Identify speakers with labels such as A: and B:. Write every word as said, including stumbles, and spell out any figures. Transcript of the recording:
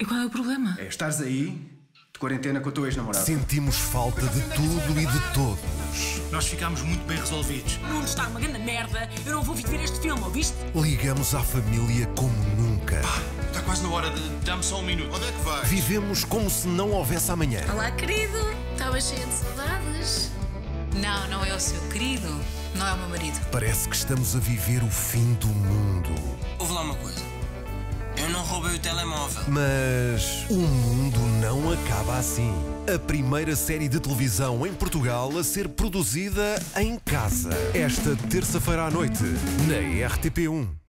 A: E qual é o problema?
B: É estares aí, de quarentena com a tua ex-namorada.
C: Sentimos falta de tudo e de todos.
D: Nós ficámos muito bem resolvidos.
A: O mundo está uma grande merda. Eu não vou vir ver este filme, ouviste?
C: Ligamos à família como nunca.
D: Está quase na hora de... Dá-me só um minuto.
E: Onde é que vais?
C: Vivemos como se não houvesse amanhã.
F: Olá, querido. Estava cheia de saudades.
G: Não, não é o seu querido. Não é o meu marido.
C: Parece que estamos a viver o fim do mundo.
H: Ouve lá uma coisa. Eu não roubei o telemóvel.
C: Mas o mundo não acaba assim. A primeira série de televisão em Portugal a ser produzida em casa. Esta terça-feira à noite, na R T P um.